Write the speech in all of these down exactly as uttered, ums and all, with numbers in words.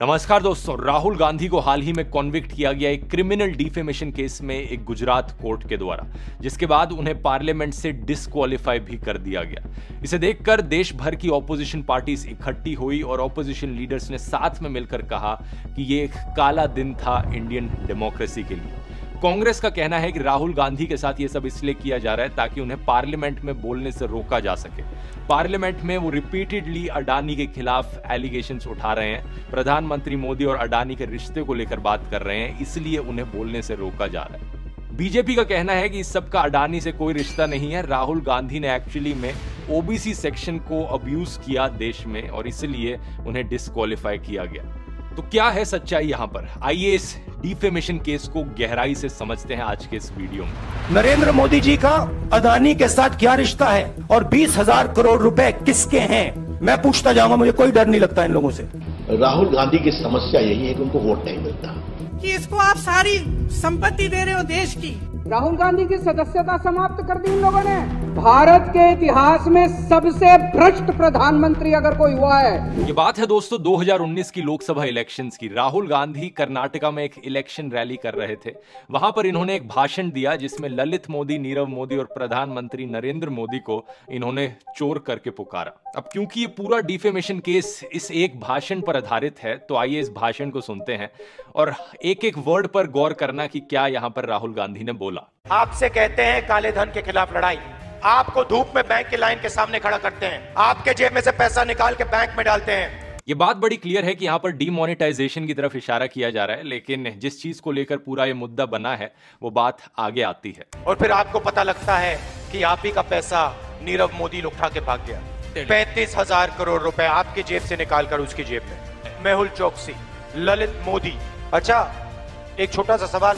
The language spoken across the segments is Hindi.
नमस्कार दोस्तों, राहुल गांधी को हाल ही में कॉन्विक्ट किया गया एक क्रिमिनल डिफेमेशन केस में एक गुजरात कोर्ट के द्वारा, जिसके बाद उन्हें पार्लियामेंट से डिस्क्वालीफाई भी कर दिया गया। इसे देखकर देश भर की ऑपोजिशन पार्टीज इकट्ठी हुई और ऑपोजिशन लीडर्स ने साथ में मिलकर कहा कि ये एक काला दिन था इंडियन डेमोक्रेसी के लिए। कांग्रेस का कहना है कि राहुल गांधी के साथ ये सब इसलिए किया जा रहा है ताकि उन्हें पार्लियामेंट में बोलने से रोका जा सके। पार्लियामेंट में वो रिपीटेडली अडानी के खिलाफ एलिगेशंस उठा रहे हैं, प्रधानमंत्री मोदी और अडानी के रिश्ते को लेकर बात कर रहे हैं, इसलिए उन्हें बोलने से रोका जा रहा है। बीजेपी का कहना है कि इस सब का अडानी से कोई रिश्ता नहीं है। राहुल गांधी ने एक्चुअली में ओबीसी सेक्शन को अब्यूज किया देश में और इसलिए उन्हें डिस्क्वालीफाई किया गया। तो क्या है सच्चाई यहाँ पर? आइए इस डिफेमेशन केस को गहराई से समझते हैं आज के इस वीडियो में। नरेंद्र मोदी जी का अदानी के साथ क्या रिश्ता है और बीस हजार करोड़ रुपए किसके हैं, मैं पूछता जाऊंगा। मुझे कोई डर नहीं लगता इन लोगों से। राहुल गांधी की समस्या यही है कि उनको वोट नहीं मिलता, कि इसको आप सारी संपत्ति दे रहे हो देश की। राहुल गांधी की सदस्यता समाप्त कर दी इन लोगों ने। भारत के इतिहास में सबसे भ्रष्ट प्रधानमंत्री अगर कोई हुआ है। ये बात है दोस्तों दो हज़ार उन्नीस की लोकसभा इलेक्शंस की। राहुल गांधी कर्नाटका में एक इलेक्शन रैली कर रहे थे। वहां पर इन्होंने एक भाषण दिया जिसमें ललित मोदी, नीरव मोदी और प्रधानमंत्री नरेंद्र मोदी को इन्होंने चोर करके पुकारा। अब क्योंकि ये पूरा डिफेमेशन केस इस एक भाषण पर आधारित है, तो आइए इस भाषण को सुनते हैं और एक एक वर्ड पर गौर करना कि क्या यहां पर राहुल गांधी ने बोला। आपसे कहते हैं काले धन के खिलाफ लड़ाई, आपको धूप में बैंक की लाइन के सामने खड़ा करते हैं, आपके जेब में से पैसा निकाल के बैंक में डालते हैं। ये बात बड़ी क्लियर है कि यहाँ पर डीमोनेटाइजेशन की तरफ इशारा किया जा रहा है, लेकिन जिस चीज को लेकर पूरा ये मुद्दा बना है वो बात आगे आती है। और फिर आपको पता लगता है कि आप ही का पैसा नीरव मोदी उठा के भाग गया। पैंतीस हजार करोड़ रुपए आपकी जेब से निकालकर उसकी जेब में। मेहुल चोकसी, ललित मोदी। अच्छा, एक छोटा सा सवाल,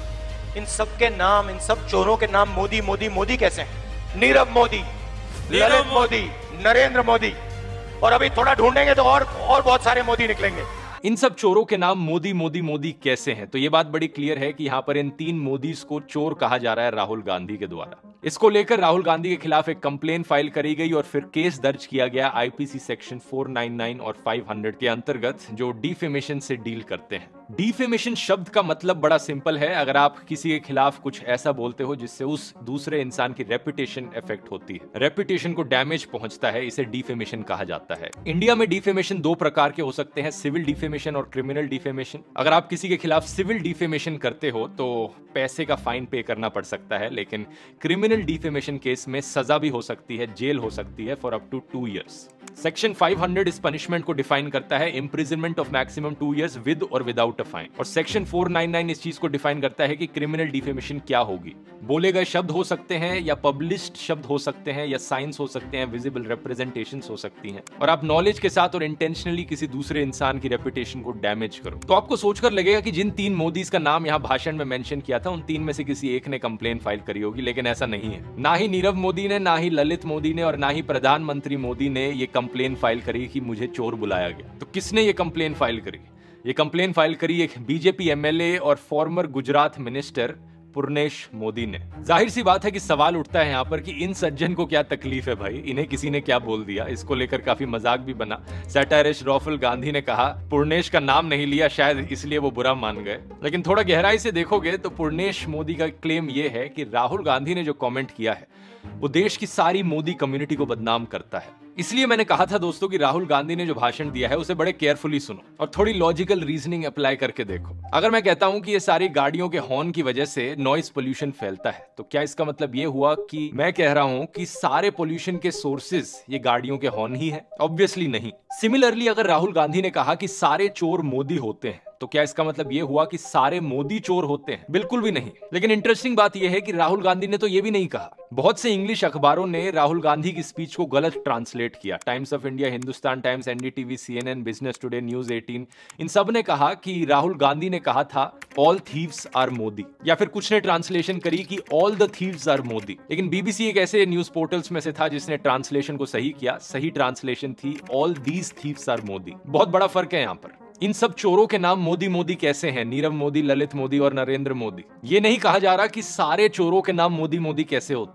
इन सब के नाम, इन सब चोरों के नाम मोदी मोदी मोदी कैसे हैं? नीरव मोदी, ललित मोदी, नरेंद्र मोदी, और अभी थोड़ा ढूंढेंगे तो और और बहुत सारे मोदी निकलेंगे। इन सब चोरों के नाम मोदी मोदी मोदी कैसे हैं? तो ये बात बड़ी क्लियर है कि यहाँ पर इन तीन मोदीज को चोर कहा जा रहा है राहुल गांधी के द्वारा। इसको लेकर राहुल गांधी के खिलाफ एक कंप्लेन फाइल करी गई और फिर केस दर्ज किया गया आईपीसी सेक्शन चार सौ निन्यानवे और पाँच सौ के अंतर्गत, जो डिफेमेशन से डील करते हैं। डिफेमेशन शब्द का मतलब बड़ा सिंपल है, अगर आप किसी के खिलाफ कुछ ऐसा बोलते हो जिससे उस दूसरे इंसान की रेपुटेशन इफेक्ट होती है, रेपुटेशन को डैमेज पहुंचता है, इसे डिफेमेशन कहा जाता है। इंडिया में डिफेमेशन दो प्रकार के हो सकते हैं, सिविल डिफेमेशन और क्रिमिनल डिफेमेशन। अगर आप किसी के खिलाफ सिविल डिफेमेशन करते हो तो पैसे का फाइन पे करना पड़ सकता है, लेकिन क्रिमिनल डिफेमेशन केस में सजा भी हो सकती है, जेल हो सकती है for up to two years. Section पाँच सौ इस पनिशमेंट को डिफाइन करता है, imprisonment of maximum two years with और विदाउट अ फाइन। और सेक्शन चार सौ निन्यानवे इस चीज को डिफाइन करता है कि क्रिमिनल डिफेमेशन क्या होगी। बोले गए शब्द हो सकते हैं या पब्लिश्ड शब्द हो सकते हैं या साइंस हो सकते हैं, विजिबल रिप्रेजेंटेशंस हो सकती हैं, और आप नॉलेज के साथ और इंटेंशनली किसी दूसरे इंसान की रेपुटेशन को डैमेज करो। तो आपको सोचकर लगेगा कि जिन तीन मोदीज का नाम यहाँ भाषण में मेंशन किया था, उन तीन में से किसी एक ने कंप्लेन फाइल करी होगी, लेकिन ऐसा नहीं है। ना ही नीरव मोदी ने, ना ही ललित मोदी ने और ना ही प्रधानमंत्री मोदी ने ये कंप्लेन फाइल करी कि मुझे चोर बुलाया गया। तो किसने ये कंप्लेन फाइल करी? ये कंप्लेन फाइल करी एक बीजेपी एमएलए और फॉर्मर गुजरात मिनिस्टर पूर्णेश मोदी ने। जाहिर सी बात है कि सवाल उठता है यहाँ पर कि इन सज्जन को क्या तकलीफ है भाई, इन्हें किसी ने क्या बोल दिया? इसको लेकर काफी मजाक भी बना। सैटारिस्ट राहुल गांधी ने कहा पूर्णेश का नाम नहीं लिया, शायद इसलिए वो बुरा मान गए। लेकिन थोड़ा गहराई से देखोगे तो पूर्णेश मोदी का क्लेम ये है कि राहुल गांधी ने जो कमेंट किया है वो देश की सारी मोदी कम्युनिटी को बदनाम करता है। इसलिए मैंने कहा था दोस्तों कि राहुल गांधी ने जो भाषण दिया है उसे बड़े केयरफुली सुनो और थोड़ी लॉजिकल रीजनिंग अप्लाई करके देखो। अगर मैं कहता हूं कि ये सारी गाड़ियों के हॉर्न की वजह से नॉइज पोल्यूशन फैलता है, तो क्या इसका मतलब ये हुआ कि मैं कह रहा हूं कि सारे पोल्यूशन के सोर्सेज ये गाड़ियों के हॉर्न ही है? ऑब्वियसली नहीं। सिमिलरली अगर राहुल गांधी ने कहा कि सारे चोर मोदी होते हैं, तो क्या इसका मतलब ये हुआ कि सारे मोदी चोर होते हैं? बिल्कुल भी नहीं। लेकिन इंटरेस्टिंग बात यह है कि राहुल गांधी ने तो ये भी नहीं कहा। बहुत से इंग्लिश अखबारों ने राहुल गांधी की स्पीच को गलत ट्रांसलेट किया। Times of India, Hindustan Times, NDTV, CNN, Business Today, news अठारह, इन सब ने कहा कि राहुल गांधी ने कहा था ऑल थीव्स आर मोदी, या फिर कुछ ने ट्रांसलेशन करी कि all the thieves are Modi. लेकिन बीबीसी एक ऐसे न्यूज पोर्टल्स में से था जिसने ट्रांसलेशन को सही किया। सही ट्रांसलेशन थी all these thieves are Modi. बहुत बड़ा फर्क है यहाँ पर। इन सब चोरों के नाम मोदी मोदी कैसे हैं? नीरव मोदी, ललित मोदी और नरेंद्र मोदी। ये नहीं कहा जा रहा कि सारे चोरों के नाम मोदी मोदी कैसे होते हैं।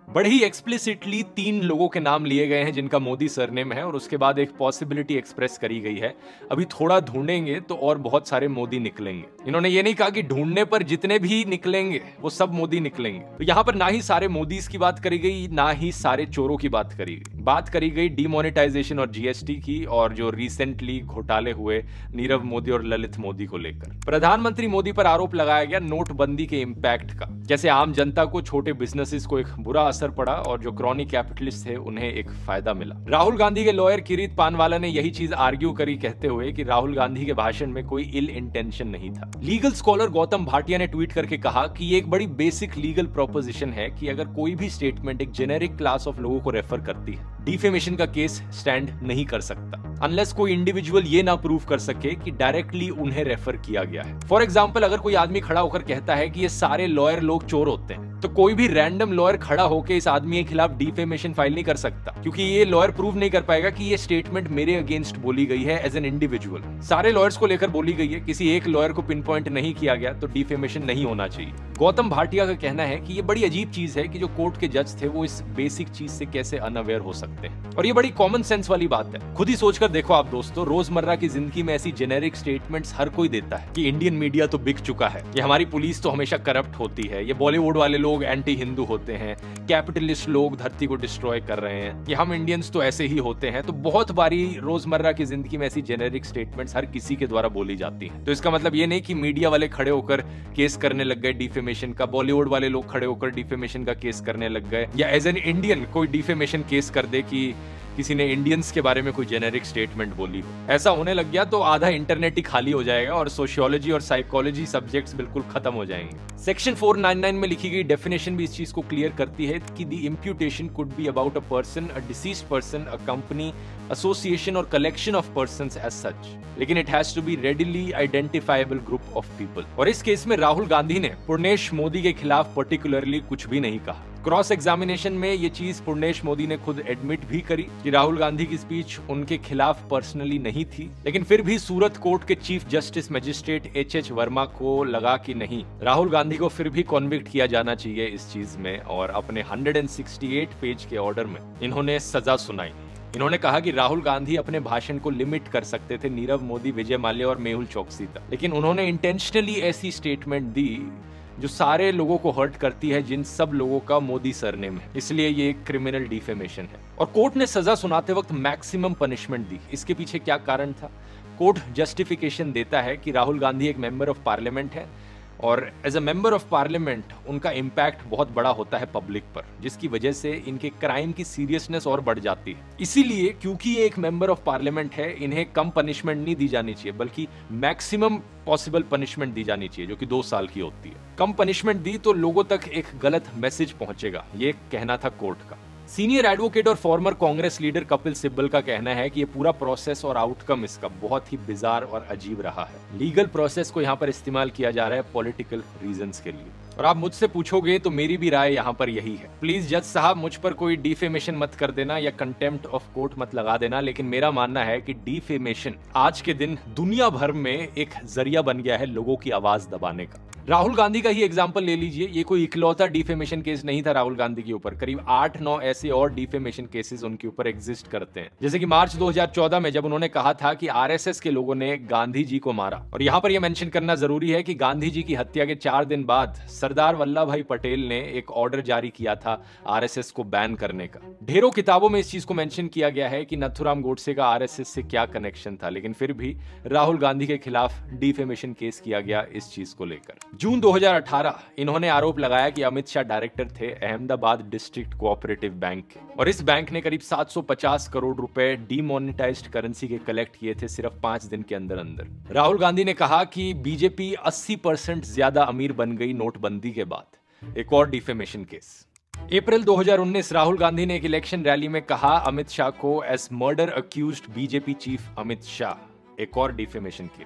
बड़े ही एक्सप्लिसिटली तीन लोगों के नाम लिए गए हैं जिनका मोदी सरनेम है और उसके बाद एक पॉसिबिलिटी एक्सप्रेस करी गई है। अभी थोड़ा ढूंढेंगे तो और बहुत सारे मोदी निकलेंगे। इन्होंने ये नहीं कहा कि ढूंढने पर जितने भी निकलेंगे वो सब मोदी निकलेंगे। तो यहाँ पर ना ही सारे मोदीज की बात करी गई, ना ही सारे चोरों की बात करी गई। बात करी गई डीमोनेटाइजेशन और जीएसटी की और जो रिसेंटली घोटाले हुए नीरव मोदी और ललित मोदी को लेकर। प्रधानमंत्री मोदी पर आरोप लगाया गया नोटबंदी के इंपैक्ट का, जैसे आम जनता को, छोटे बिजनेसेस को एक बुरा असर पड़ा और जो क्रॉनिक कैपिटलिस्ट थे उन्हें एक फायदा मिला। राहुल गांधी के लॉयर किरीट पानवाला ने यही चीज आर्ग्यू करी, कहते हुए कि राहुल गांधी के भाषण में कोई इल इंटेंशन नहीं था। लीगल स्कॉलर गौतम भाटिया ने ट्वीट करके कहा कि ये एक बड़ी बेसिक लीगल प्रोपोजिशन है कि अगर कोई भी स्टेटमेंट एक जेनेरिक क्लास ऑफ लोगों को रेफर करती है, डिफेमेशन का केस स्टैंड नहीं कर सकता अनलेस कोई इंडिविजुअल ये ना प्रूव कर सके कि डायरेक्टली उन्हें रेफर किया गया है। फॉर एग्जाम्पल, अगर कोई आदमी खड़ा होकर कहता है कि ये सारे लॉयर लोग चोर होते हैं, तो कोई भी रैंडम लॉयर खड़ा होकर इस आदमी के खिलाफ डिफेमेशन फाइल नहीं कर सकता, क्योंकि ये लॉयर प्रूव नहीं कर पाएगा कि ये स्टेटमेंट मेरे अगेंस्ट बोली गई है एज एन इंडिविजुअल। सारे लॉयर्स को लेकर बोली गई है, किसी एक लॉयर को पिन पॉइंट नहीं किया गया, तो डिफेमेशन नहीं होना चाहिए। गौतम भाटिया का कहना है कि ये बड़ी अजीब चीज है कि जो कोर्ट के जज थे वो इस बेसिक चीज से कैसे अनअवेयर हो सकते हैं, और ये बड़ी कॉमन सेंस वाली बात है। खुद ही सोचकर देखो आप दोस्तों, रोजमर्रा की जिंदगी में ऐसी जेनेरिक स्टेटमेंट्स हर कोई देता है कि इंडियन मीडिया तो बिक चुका है, ये हमारी पुलिस तो हमेशा करप्ट होती है, ये बॉलीवुड वाले लोग एंटी हिंदू होते हैं, कैपिटलिस्ट लोग धरती को डिस्ट्रॉय कर रहे हैं, ये हम इंडियंस तो ऐसे ही होते हैं। तो बहुत बारी रोजमर्रा की जिंदगी में ऐसी जेनेरिक स्टेटमेंट्स हर किसी के द्वारा बोली जाती हैं। तो इसका मतलब ये नहीं कि मीडिया वाले खड़े होकर केस करने लग गए डिफेमेशन का, बॉलीवुड वाले लोग खड़े होकर डिफेमेशन का केस करने लग गए, या एज एन इंडियन कोई डिफेमेशन केस कर दे कि किसी ने इंडियंस के बारे में कोई जेनेरिक स्टेटमेंट बोली हो। ऐसा होने लग गया तो आधा इंटरनेट ही खाली हो जाएगा और सोशियोलॉजी और साइकोलॉजी सब्जेक्ट्स बिल्कुल खत्म हो जाएंगे। सेक्शन चार सौ निन्यानवे में लिखी गई डेफिनेशन भी इस चीज को क्लियर करती है कि the imputation could be about a person, a deceased person, a company, association और collection of persons as such, लेकिन it has to be readily identifiable group of people. और इस केस में राहुल गांधी ने पूर्णेश मोदी के खिलाफ पर्टिकुलरली कुछ भी नहीं कहा। क्रॉस एग्जामिनेशन में ये चीज पूर्णेश मोदी ने खुद एडमिट भी करी कि राहुल गांधी की स्पीच उनके खिलाफ पर्सनली नहीं थी, लेकिन फिर भी सूरत कोर्ट के chief justice magistrate H H Verma को लगा कि नहीं, राहुल गांधी को फिर भी कॉन्विक्ट किया जाना चाहिए इस चीज में, और अपने एक सौ अड़सठ पेज के ऑर्डर में इन्होंने सजा सुनाई। इन्होंने कहा कि राहुल गांधी अपने भाषण को लिमिट कर सकते थे नीरव मोदी, विजय माल्या और मेहुल चोकसी तक, लेकिन उन्होंने इंटेंशनली ऐसी स्टेटमेंट दी जो सारे लोगों को हर्ट करती है, जिन सब लोगों का मोदी सरनेम है, इसलिए ये एक क्रिमिनल डिफेमेशन है। और कोर्ट ने सजा सुनाते वक्त मैक्सिमम पनिशमेंट दी। इसके पीछे क्या कारण था? कोर्ट जस्टिफिकेशन देता है कि राहुल गांधी एक मेंबर ऑफ पार्लियामेंट है और as a member of parliament उनका इम्पैक्ट बहुत बड़ा होता है पब्लिक पर, जिसकी वजह से इनके क्राइम की सीरियसनेस और बढ़ जाती है। इसीलिए क्योंकि ये एक मेंबर ऑफ पार्लियामेंट है, इन्हें कम पनिशमेंट नहीं दी जानी चाहिए, बल्कि मैक्सिमम पॉसिबल पनिशमेंट दी जानी चाहिए, जो कि दो साल की होती है। कम पनिशमेंट दी तो लोगों तक एक गलत मैसेज पहुंचेगा, ये कहना था कोर्ट का। सीनियर एडवोकेट और फॉर्मर कांग्रेस लीडर कपिल सिब्बल का कहना है कि ये पूरा प्रोसेस और आउटकम इसका बहुत ही बिजार और अजीब रहा है। लीगल प्रोसेस को यहाँ पर इस्तेमाल किया जा रहा है पॉलिटिकल रीजंस के लिए। और आप मुझसे पूछोगे तो मेरी भी राय यहाँ पर यही है। प्लीज जज साहब मुझ पर कोई डिफेमेशन मत कर देना या कंटेम्प्ट ऑफ कोर्ट मत लगा देना, लेकिन मेरा मानना है कि डिफेमेशन आज के दिन दुनिया भर में एक जरिया बन गया है लोगों की आवाज दबाने का। राहुल गांधी का ही एग्जाम्पल ले लीजिए, ये कोई इकलौता डिफेमेशन केस नहीं था राहुल गांधी के ऊपर, करीब आठ नौ ऐसे और डिफेमेशन केसेस उनके ऊपर एग्जिस्ट करते हैं। जैसे कि मार्च दो हज़ार चौदह में जब उन्होंने कहा था कि आरएसएस के लोगों ने गांधी जी को मारा, और यहाँ पर यह मेंशन करना जरूरी है कि गांधी जी की हत्या के चार दिन बाद सरदार वल्लभ भाई पटेल ने एक ऑर्डर जारी किया था आरएसएस को बैन करने का। ढेरों किताबों में इस चीज को मेंशन किया गया है कि नथुराम गोडसे का आरएसएस से क्या कनेक्शन था, लेकिन फिर भी राहुल गांधी के खिलाफ डिफेमेशन केस किया गया इस चीज को लेकर। जून दो हज़ार अठारह इन्होंने आरोप लगाया कि अमित शाह डायरेक्टर थे अहमदाबाद डिस्ट्रिक्ट कोऑपरेटिव बैंक के, और इस बैंक ने करीब सात सौ पचास करोड़ रुपए डीमोनेटाइज्ड करेंसी के कलेक्ट किए थे सिर्फ पांच दिन के अंदर अंदर। राहुल गांधी ने कहा कि बीजेपी अस्सी परसेंट ज्यादा अमीर बन गई नोटबंदी के बाद। एक और डिफेमेशन केस। अप्रैल दो हज़ार उन्नीस राहुल गांधी ने एक इलेक्शन रैली में कहा अमित शाह को as murder accused BJP chief Amit Shah. एक और डिफेमेशन केस।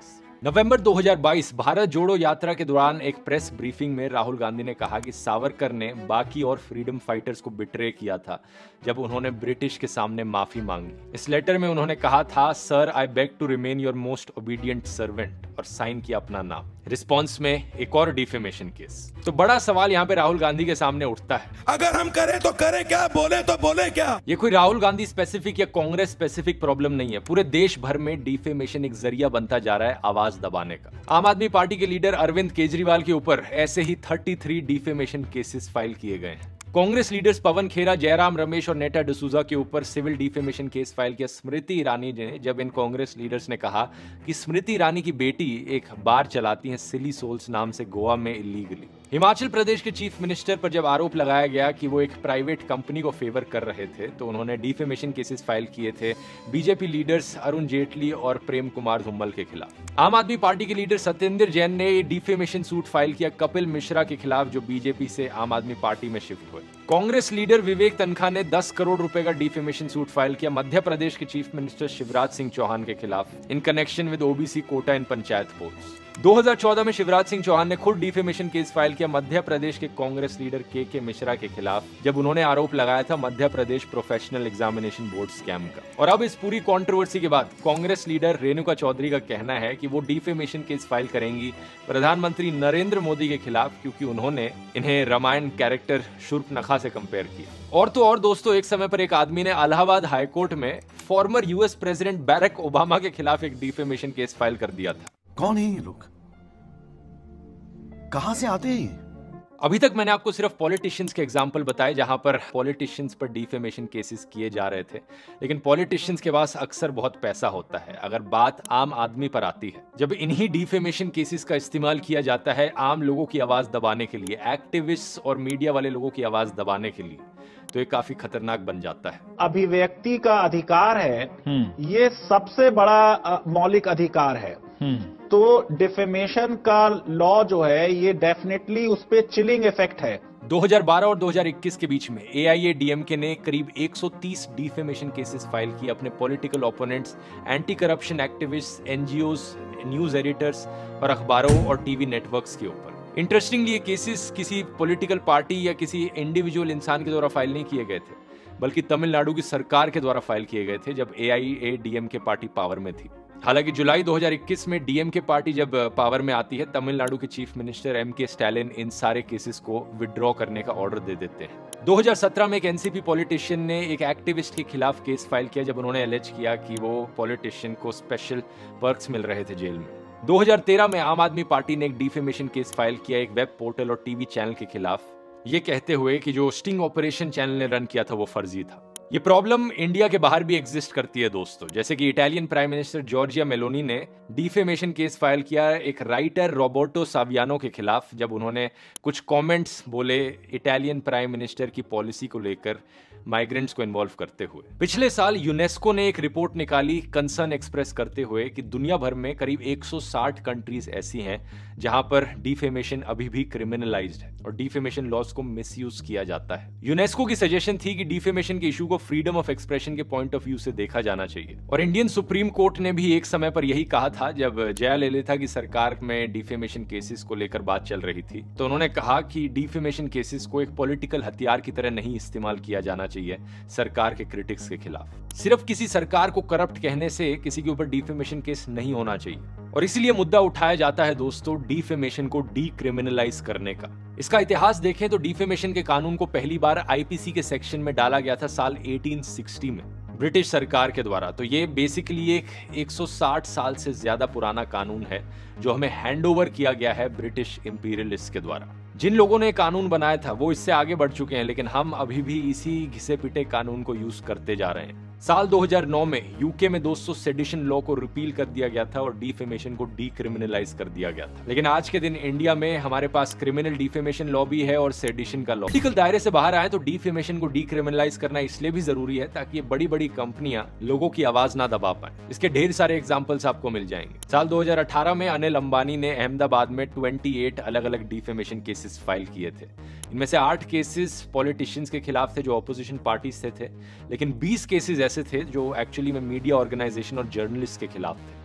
नवंबर दो हज़ार बाईस भारत जोड़ो यात्रा के दौरान एक प्रेस ब्रीफिंग में राहुल गांधी ने कहा कि सावरकर ने बाकी और फ्रीडम फाइटर्स को बिट्रे किया था जब उन्होंने ब्रिटिश के सामने माफी मांगी। इस लेटर में उन्होंने कहा था, sir I beg to remain your most obedient servant, और साइन किया अपना नाम। रिस्पॉन्स में एक और डिफेमेशन केस। तो बड़ा सवाल यहाँ पे राहुल गांधी के सामने उठता है, अगर हम करें तो करें क्या, बोले तो बोले क्या। ये कोई राहुल गांधी स्पेसिफिक या कांग्रेस स्पेसिफिक प्रॉब्लम नहीं है, पूरे देश भर में डिफेमेशन एक जरिया बनता जा रहा है आवाज दबाने का। आम आदमी पार्टी के लीडर अरविंद केजरीवाल के ऊपर ऐसे ही तैंतीस डिफेमेशन केसेस फाइल किए गए हैं। कांग्रेस लीडर्स पवन खेरा, जयराम रमेश और नेटा डिसूजा के ऊपर सिविल डिफेमेशन केस फाइल किया स्मृति ईरानी ने, जब इन कांग्रेस लीडर्स ने कहा कि स्मृति ईरानी की बेटी एक बार चलाती हैं सिली सोल्स नाम से गोवा में इलीगली। हिमाचल प्रदेश के चीफ मिनिस्टर पर जब आरोप लगाया गया कि वो एक प्राइवेट कंपनी को फेवर कर रहे थे, तो उन्होंने डिफेमेशन केसेस फाइल किए थे बीजेपी लीडर्स अरुण जेटली और प्रेम कुमार धूमल के खिलाफ। आम आदमी पार्टी के लीडर सत्येंद्र जैन ने डिफेमेशन सूट फाइल किया कपिल मिश्रा के खिलाफ, जो बीजेपी से आम आदमी पार्टी में शिफ्ट हुए। कांग्रेस लीडर विवेक तनखा ने दस करोड़ रुपए का डिफेमेशन सूट फाइल किया मध्य प्रदेश के चीफ मिनिस्टर शिवराज सिंह चौहान के खिलाफ in connection with OBC quota in panchayat polls. दो हज़ार चौदह में शिवराज सिंह चौहान ने खुद डिफेमेशन केस फाइल किया मध्य प्रदेश के कांग्रेस लीडर के के मिश्रा के खिलाफ, जब उन्होंने आरोप लगाया था Madhya Pradesh professional examination board scam का। और अब इस पूरी कंट्रोवर्सी के बाद कांग्रेस लीडर रेणुका चौधरी का कहना है कि वो डिफेमेशन केस फाइल करेंगी प्रधानमंत्री नरेंद्र मोदी के खिलाफ, क्योंकि उन्होंने इन्हें रामायण कैरेक्टर शूर्पणखा से कंपेयर किया। और तो और दोस्तों, एक समय पर एक आदमी ने इलाहाबाद हाईकोर्ट में former US president Barack Obama के खिलाफ एक डिफेमेशन केस फाइल कर दिया था। कौन है ये लोग, कहां से आते हैं? अभी तक मैंने आपको सिर्फ पॉलिटिशियंस के एग्जाम्पल बताए जहां पर पॉलिटिशियंस पर डिफेमेशन केसेस किए जा रहे थे, लेकिन पॉलिटिशियंस के पास अक्सर बहुत पैसा होता है। अगर बात आम आदमी पर आती है, जब इन्हीं डिफेमेशन केसेस का इस्तेमाल किया जाता है आम लोगों की आवाज दबाने के लिए, एक्टिविस्ट और मीडिया वाले लोगों की आवाज दबाने के लिए, तो ये काफी खतरनाक बन जाता है। अभिव्यक्ति का अधिकार है, ये सबसे बड़ा मौलिक अधिकार है। तो डिफेमेशन का लॉ जो है ये डेफिनेटली उस पे चिलिंग इफेक्ट है। दो हज़ार बारह और दो हज़ार इक्कीस के बीच में एआईएडीएमके ने करीब एक सौ तीस डिफेमेशन केसेस फाइल किए अपने political opponents, anti corruption activist, NGOs, news editors और अखबारों और टीवी नेटवर्क्स के ऊपर। इंटरेस्टिंगली ये केसेस किसी पॉलिटिकल पार्टी या किसी इंडिविजुअल इंसान के द्वारा फाइल नहीं किए गए थे, बल्कि तमिलनाडु की सरकार के द्वारा फाइल किए गए थे जब एआईएडीएमके पार्टी पावर में थी। हालांकि जुलाई दो हज़ार इक्कीस में डीएमके पार्टी जब पावर में आती है, तमिलनाडु के chief minister M K Stalin इन सारे केसेस को विड्रॉ करने का ऑर्डर दे देते हैं। दो हज़ार सत्रह में एक एनसीपी पॉलिटिशियन ने एक एक्टिविस्ट के खिलाफ केस फाइल किया जब उन्होंने एलिज किया कि वो पॉलिटिशियन को स्पेशल पर्क्स मिल रहे थे जेल में। दो हज़ार तेरह में आम आदमी पार्टी ने एक डिफेमेशन केस फाइल किया एक वेब पोर्टल और टीवी चैनल के खिलाफ, ये कहते हुए कि जो स्टिंग ऑपरेशन चैनल ने रन किया था वो फर्जी था। ये प्रॉब्लम इंडिया के बाहर भी एग्जिस्ट करती है दोस्तों, जैसे कि Italian prime minister Giorgia Meloni ने डिफेमेशन केस फाइल किया एक राइटर रोबर्टो सावियानो के खिलाफ, जब उन्होंने कुछ कमेंट्स बोले इटालियन प्राइम मिनिस्टर की पॉलिसी को लेकर माइग्रेंट्स को इन्वॉल्व करते हुए। पिछले साल यूनेस्को ने एक रिपोर्ट निकाली कंसर्न एक्सप्रेस करते हुए कि दुनिया भर में करीब एक सौ साठ कंट्रीज ऐसी हैं जहां पर डिफेमेशन अभी भी क्रिमिनलाइज्ड है और डिफेमेशन लॉज को मिसयूज किया जाता है। यूनेस्को की सजेशन थी कि डिफेमेशन के इशू को फ्रीडम ऑफ एक्सप्रेशन के पॉइंट ऑफ व्यू से देखा जाना चाहिए, और इंडियन सुप्रीम कोर्ट ने भी एक समय पर यही कहा था जब जयललिता की सरकार में डिफेमेशन केसेस को लेकर बात चल रही थी। तो उन्होंने कहा कि डिफेमेशन केसेस को एक पॉलिटिकल हथियार की तरह नहीं इस्तेमाल किया जाना चाहिए सरकार के क्रिटिक्स के खिलाफ। सिर्फ किसी सरकार को करप्ट कहने से किसी के ऊपर डिफेमेशन केस नहीं होना चाहिए, और इसलिए मुद्दा उठाया जाता है दोस्तों डिफेमेशन को डीक्रिमिनलाइज करने का। इसका इतिहास देखें तो डिफेमेशन के कानून को पहली बार आईपीसी के सेक्शन में डाला गया था साल अठारह सौ साठ में ब्रिटिश सरकार के द्वारा। तो ये बेसिकली एक एक सौ साठ साल से ज्यादा पुराना कानून है जो हमें हैंडओवर किया गया है ब्रिटिश इंपीरियलिस्ट के द्वारा। जिन लोगों ने कानून बनाया था वो इससे आगे बढ़ चुके हैं, लेकिन हम अभी भी इसी घिसे पिटे कानून को यूज करते जा रहे हैं। साल दो हज़ार नौ में यूके में दोस्तों सेडिशन लॉ को रिपील कर दिया गया था और डिफेमेशन को डीक्रिमिनलाइज कर दिया गया था। लेकिन आज के दिन इंडिया में हमारे पास क्रिमिनल डिफेमेशन लॉ भी है और सेडिशन का लॉ। पॉलिटिकल दायरे से बाहर आए तो डिफेमेशन को डीक्रिमिनलाइज करना इसलिए भी जरूरी है ताकि ये बड़ी बड़ी कंपनियां लोगों की आवाज ना दबा पाए। इसके ढेर सारे एग्जाम्पल्स आपको मिल जाएंगे। साल दो हज़ार अठारह में अनिल अंबानी ने अहमदाबाद में अट्ठाईस अलग अलग डिफेमेशन केसेस फाइल किए थे। इनमें से आठ केसेस पॉलिटिशियंस के खिलाफ थे जो ऑपोजिशन पार्टीज से थे, लेकिन बीस केसेस ऐसे थे जो एक्चुअली में मीडिया ऑर्गेनाइजेशन और जर्नलिस्ट के खिलाफ थे।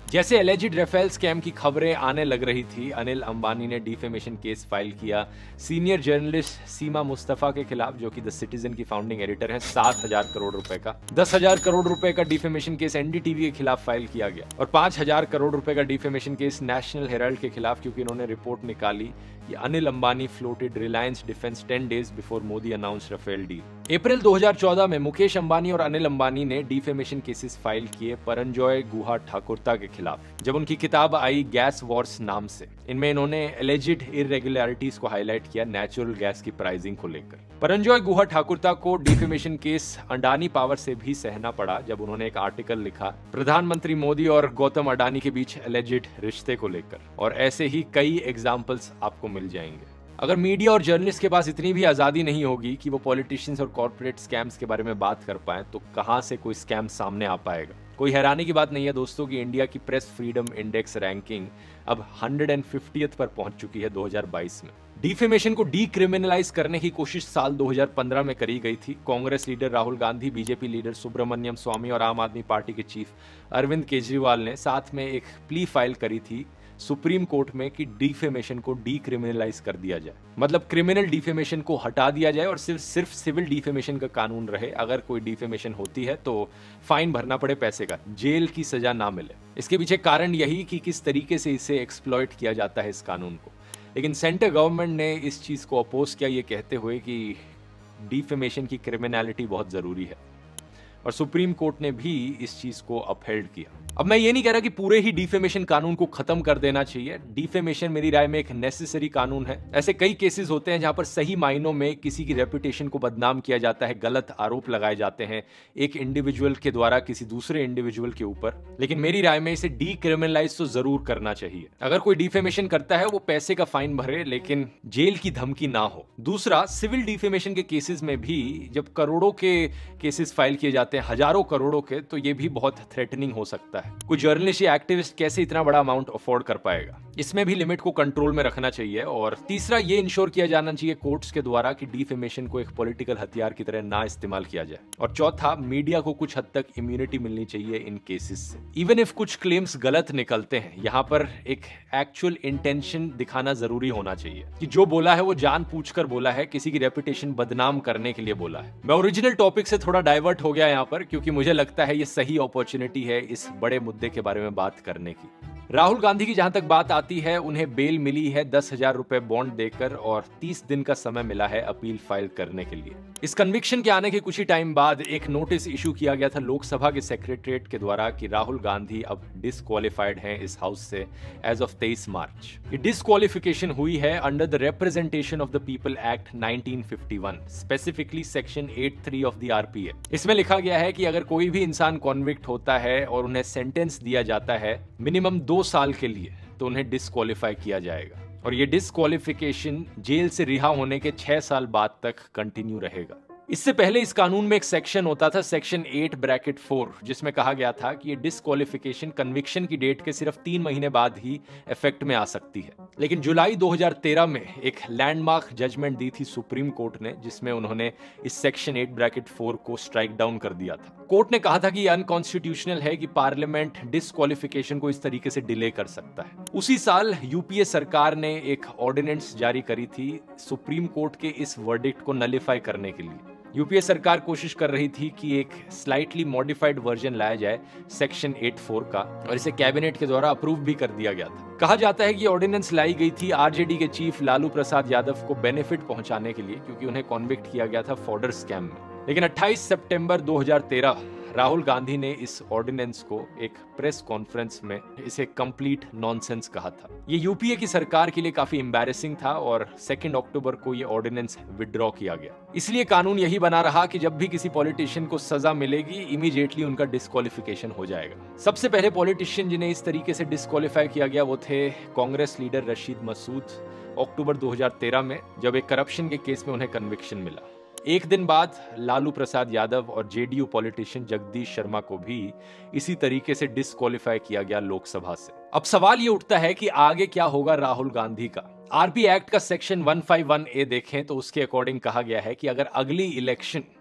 जैसे एलिजिड राफेल स्कैम की खबरें आने लग रही थी, अनिल अंबानी ने डिफेमेशन केस फाइल किया सीनियर जर्नलिस्ट सीमा मुस्तफा के खिलाफ, जो कि द सिटीजन की फाउंडिंग एडिटर है। सात हजार करोड़ रुपए का दस हजार करोड़ रुपए का डिफेमेशन केस एनडीटीवी के खिलाफ फाइल किया गया और पांच हजार करोड़ रुपए का डिफेमेशन केस नेशनल हेराल्ड के खिलाफ, क्योंकि इन्होंने रिपोर्ट निकाली कि Anil Ambani floated Reliance defence ten days before Modi announce Rafale deal. अप्रैल दो हज़ार चौदह में मुकेश अंबानी और अनिल अंबानी ने डिफेमेशन केसेस फाइल किए परंजॉय गुहा ठाकुरता के खिलाफ, जब उनकी किताब आई गैस वॉर्स नाम से। इनमें इन्होंने एलिजिड इरेगुलरिटीज को हाईलाइट किया नेचुरल गैस की प्राइसिंग को लेकर। परंजॉय गुहा ठाकुरता को डिफेमेशन केस अडानी पावर से भी सहना पड़ा, जब उन्होंने एक आर्टिकल लिखा प्रधानमंत्री मोदी और गौतम अडानी के बीच एलिजिड रिश्ते को लेकर, और ऐसे ही कई एग्जाम्पल्स आपको मिल जाएंगे। अगर मीडिया और जर्नलिस्ट के पास इतनी भी आजादी नहीं होगी कि वो पॉलिटिशियंस और कॉर्पोरेट स्कैम्स के बारे में बात कर पाएं, तो कहां से कोई स्कैम सामने आ पाएगा। कोई हैरानी की बात नहीं है दोस्तों कि इंडिया की प्रेस फ्रीडम इंडेक्स रैंकिंग अब एक सौ पचासवीं पर पहुंच चुकी है दो हज़ार बाईस में। डिफेमेशन को डीक्रिमिनलाइज करने की कोशिश साल दो हज़ार पंद्रह में करी गई थी। Congress leader Rahul Gandhi, BJP leader Subramanian Swamy और आम आदमी पार्टी के चीफ अरविंद केजरीवाल ने साथ में एक प्ली फाइल करी थी सुप्रीम कोर्ट में कि डिफेमेशन को डीक्रिमिनलाइज कर दिया जाए, मतलब क्रिमिनल डिफेमेशन को हटा दिया जाए और सिर्फ सिर्फ सिविल डिफेमेशन का कानून रहे। अगर कोई डिफेमेशन होती है तो फाइन भरना पड़े पैसे का, जेल की सजा ना मिले। इसके पीछे कारण यही कि किस तरीके से इसे एक्सप्लॉइट किया जाता है इस कानून को। लेकिन सेंट्रल गवर्नमेंट ने इस चीज को अपोज किया, ये कहते हुए कि डिफेमेशन की क्रिमिनलिटी बहुत जरूरी है, और सुप्रीम कोर्ट ने भी इस चीज को अपहेल्ड किया। अब मैं ये नहीं कह रहा कि पूरे ही डिफेमेशन कानून को खत्म कर देना चाहिए। डिफेमेशन मेरी राय में एक नेसेसरी कानून है। ऐसे कई केसेस होते हैं जहां पर सही मायनों में किसी की रेपुटेशन को बदनाम किया जाता है, गलत आरोप लगाए जाते हैं एक इंडिविजुअल के द्वारा किसी दूसरे इंडिविजुअल के ऊपर, लेकिन मेरी राय में इसे डीक्रिमिनलाइज तो जरूर करना चाहिए। अगर कोई डिफेमेशन करता है वो पैसे का फाइन भरे, लेकिन जेल की धमकी ना हो। दूसरा, सिविल डिफेमेशन के केसेस में भी जब करोड़ों के केसेस फाइल किए जाते हैं, हजारों करोड़ों के, तो ये भी बहुत थ्रेटनिंग हो सकता है। कोई जर्नलिस्ट या एक्टिविस्ट कैसे इतना बड़ा अमाउंट अफोर्ड कर पाएगा। इसमें भी लिमिट को कंट्रोल में रखना चाहिए। और तीसरा, ये इंश्योर किया जाना चाहिए कोर्ट्स के द्वारा कि डिफेमेशन को एक पॉलिटिकल हथियार की तरह ना इस्तेमाल किया जाए। और चौथा, मीडिया को कुछ हद तक इम्यूनिटी मिलनी चाहिए इन केसेस से। इवन इफ कुछ क्लेम्स गलत निकलते हैं, यहाँ पर एक एक्चुअल इंटेंशन दिखाना जरूरी होना चाहिए कि जो बोला है वो जानबूझकर बोला है, किसी की रेपुटेशन बदनाम करने के लिए बोला है। मैं ओरिजिनल टॉपिक से थोड़ा डाइवर्ट हो गया यहाँ पर, क्योंकि मुझे लगता है ये सही अपॉर्चुनिटी है इस बड़े मुद्दे के बारे में बात करने की। राहुल गांधी की जहां तक बात आती है, उन्हें बेल मिली है दस हजार रुपए बॉन्ड देकर, और तीस दिन का समय मिला है अपील फाइल करने के लिए। इस कन्विक्शन के आने के कुछ ही टाइम बाद एक नोटिस इशू किया गया था लोकसभा के सेक्रेटरीट के द्वारा कि राहुल गांधी अब डिसक्वालिफाइड हैं इस हाउस से एज ऑफ तेईस मार्च। ये डिसक्वालिफिकेशन हुई है under the representation of the people act nineteen fifty one, specifically section eight three of the RPA. इसमें लिखा गया है कि अगर कोई भी इंसान कॉन्विक्ट होता है और उन्हें सेंटेंस दिया जाता है मिनिमम दो साल के लिए, तो उन्हें डिसक्वालीफाई किया जाएगा, और ये डिसक्वालिफिकेशन जेल से रिहा होने के छह साल बाद तक कंटिन्यू रहेगा। इससे पहले इस कानून में एक सेक्शन होता था, सेक्शन एट ब्रैकेट फोर, जिसमें कहा गया था कि ये डिसक्वालिफिकेशन कन्विक्शन की डेट के सिर्फ तीन महीने बाद ही इफेक्ट में आ सकती है। लेकिन जुलाई दो हज़ार तेरह में एक लैंडमार्क जजमेंट दी थी सुप्रीम कोर्ट ने, जिसमें उन्होंने इस सेक्शन एट ब्रैकेट फोर को स्ट्राइक डाउन कर दिया था। कोर्ट ने कहा था कि यह अनकॉन्स्टिट्यूशनल है कि पार्लियामेंट डिसक्वालिफिकेशन को इस तरीके से डिले कर सकता है। उसी साल यूपीए सरकार ने एक ऑर्डिनेंस जारी करी थी सुप्रीम कोर्ट के इस वर्डिक्ट को नलिफाई करने के लिए। यूपीए सरकार कोशिश कर रही थी कि एक स्लाइटली मॉडिफाइड वर्जन लाया जाए सेक्शन एट फोर का, और इसे कैबिनेट के द्वारा अप्रूव भी कर दिया गया था। कहा जाता है कि ऑर्डिनेंस लाई गई थी आरजेडी के चीफ लालू प्रसाद यादव को बेनिफिट पहुंचाने के लिए, क्योंकि उन्हें कॉन्विक्ट किया गया था फॉर्डर स्कैम में। लेकिन अट्ठाईस सितंबर दो हज़ार तेरह राहुल गांधी ने इस ऑर्डिनेंस को एक प्रेस कॉन्फ्रेंस में इसे कंप्लीट नॉनसेंस कहा था। ये यूपीए की सरकार के लिए काफी एम्बैरेसिंग था, और सेकेंड अक्टूबर को ये ऑर्डिनेंस विड्रॉ किया गया। इसलिए कानून यही बना रहा कि जब भी किसी पॉलिटिशियन को सजा मिलेगी, इमीडिएटली उनका डिसक्वालिफिकेशन हो जाएगा। सबसे पहले पॉलिटिशियन जिन्हें इस तरीके से डिसक्वालीफाई किया गया वो थे कांग्रेस लीडर रशीद मसूद, अक्टूबर दो हज़ार तेरह में, जब एक करप्शन के केस में उन्हें कन्विक्शन मिला। एक दिन बाद लालू प्रसाद यादव और जेडीयू पॉलिटिशियन जगदीश शर्मा को भी इसी तरीके से डिसक्वालीफाई किया गया लोकसभा से। अब सवाल ये उठता है कि आगे क्या होगा राहुल गांधी का। आरपी एक्ट का सेक्शन एक सौ इक्यावन ए देखें तो उसके अकॉर्डिंग कहा गया है कि अगर अगली इलेक्शन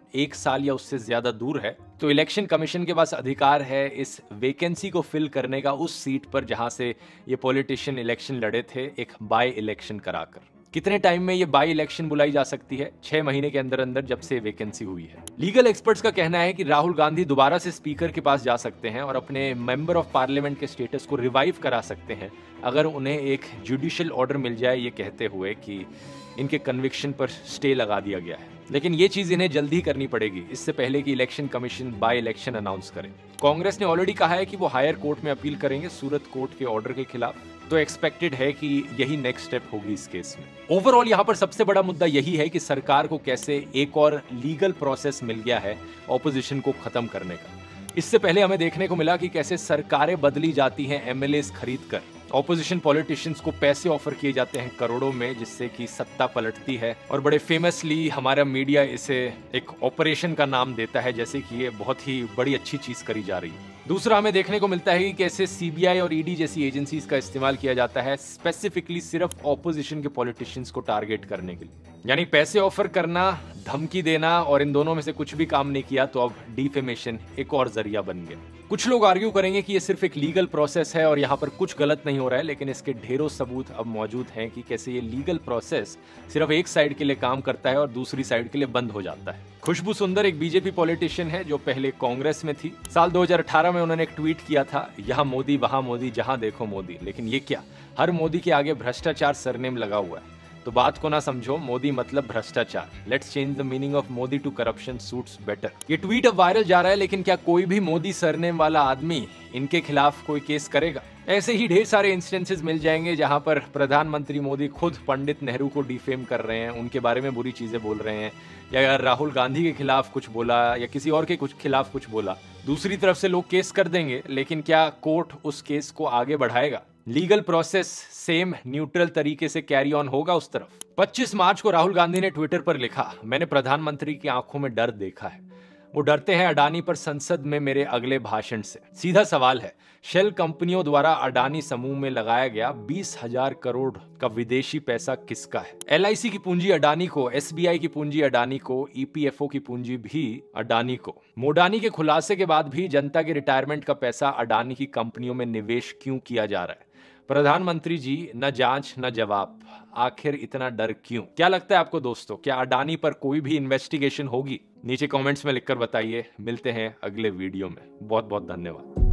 एक साल या उससे ज्यादा दूर है, तो इलेक्शन कमीशन के पास अधिकार है इस वैकेंसी को फिल करने का उस सीट पर जहां से ये पॉलिटिशियन इलेक्शन लड़े थे, एक बाय इलेक्शन कराकर। कितने टाइम में ये बाई इलेक्शन बुलाई जा सकती है? छह महीने के अंदर अंदर जब से वैकेंसी हुई है। लीगल एक्सपर्ट्स का कहना है कि राहुल गांधी दोबारा से स्पीकर के पास जा सकते हैं और अपने मेंबर ऑफ पार्लियामेंट के स्टेटस को रिवाइव करा सकते हैं अगर उन्हें एक जुडिशियल ऑर्डर मिल जाए, ये कहते हुए कि इनके कन्विक्शन पर स्टे लगा दिया गया है। लेकिन ये चीज इन्हें जल्दी करनी पड़ेगी, इससे पहले कि election commission by election announce करे। कांग्रेस ने ऑलरेडी कहा है कि वो हायर कोर्ट में अपील करेंगे सूरत कोर्ट के ऑर्डर के खिलाफ, तो एक्सपेक्टेड है कि यही नेक्स्ट स्टेप होगी इस केस में। ओवरऑल यहाँ पर सबसे बड़ा मुद्दा यही है कि सरकार को कैसे एक और लीगल प्रोसेस मिल गया है ऑपोजिशन को खत्म करने का। इससे पहले हमें देखने को मिला कि कैसे सरकारें बदली जाती हैं एमएलएस खरीद कर, ऑपोजिशन पॉलिटिशियंस को पैसे ऑफर किए जाते हैं करोड़ों में, जिससे कि सत्ता पलटती है। और बड़े फेमसली हमारा मीडिया इसे एक ऑपरेशन का नाम देता है, जैसे कि ये बहुत ही बड़ी अच्छी चीज करी जा रही है। दूसरा हमें देखने को मिलता है कि कैसे सीबीआई और ईडी जैसी एजेंसीज का इस्तेमाल किया जाता है स्पेसिफिकली सिर्फ ऑपोजिशन के पॉलिटिशियंस को टारगेट करने के लिए। यानी पैसे ऑफर करना, धमकी देना, और इन दोनों में से कुछ भी काम नहीं किया तो अब डिफेमेशन एक और जरिया बन गया। कुछ लोग आर्ग्यू करेंगे कि ये सिर्फ एक लीगल प्रोसेस है और यहाँ पर कुछ गलत नहीं हो रहा है, लेकिन इसके ढेरों सबूत अब मौजूद हैं कि कैसे ये लीगल प्रोसेस सिर्फ एक साइड के लिए काम करता है और दूसरी साइड के लिए बंद हो जाता है। खुशबू सुंदर एक बीजेपी पॉलिटिशियन है जो पहले कांग्रेस में थी। साल दो हज़ार अठारह में उन्होंने एक ट्वीट किया था, यहाँ मोदी वहां मोदी जहां देखो मोदी। लेकिन ये क्या, हर मोदी के आगे भ्रष्टाचार सरनेम लगा हुआ है। तो बात को ना समझो, मोदी मतलब भ्रष्टाचार। Let's change the meaning of Modi to corruption suits better. ये ट्वीट अब वायरल जा रहा है, लेकिन क्या कोई भी मोदी सरनेम वाला आदमी इनके खिलाफ कोई केस करेगा? ऐसे ही ढेर सारे इंस्टेंसेस मिल जाएंगे जहां पर प्रधानमंत्री मोदी खुद पंडित नेहरू को डिफेम कर रहे हैं, उनके बारे में बुरी चीजें बोल रहे हैं, या राहुल गांधी के खिलाफ कुछ बोला या किसी और के कुछ खिलाफ कुछ बोला। दूसरी तरफ से लोग केस कर देंगे, लेकिन क्या कोर्ट उस केस को आगे बढ़ाएगा? लीगल प्रोसेस सेम न्यूट्रल तरीके से कैरी ऑन होगा उस तरफ? पच्चीस मार्च को राहुल गांधी ने ट्विटर पर लिखा, मैंने प्रधानमंत्री की आंखों में डर देखा है, वो डरते हैं अडानी पर संसद में मेरे अगले भाषण से। सीधा सवाल है, शेल कंपनियों द्वारा अडानी समूह में लगाया गया बीस हजार करोड़ का विदेशी पैसा किसका है? एलआईसी की पूंजी अडानी को, एसबीआई की पूंजी अडानी को, ईपीएफओ की पूंजी भी अडानी को। मोडानी के खुलासे के बाद भी जनता के रिटायरमेंट का पैसा अडानी की कंपनियों में निवेश क्यों किया जा रहा है? प्रधानमंत्री जी, न जांच न जवाब, आखिर इतना डर क्यों? क्या लगता है आपको दोस्तों, क्या अडानी पर कोई भी इन्वेस्टिगेशन होगी? नीचे कमेंट्स में लिखकर बताइए। मिलते हैं अगले वीडियो में। बहुत बहुत धन्यवाद।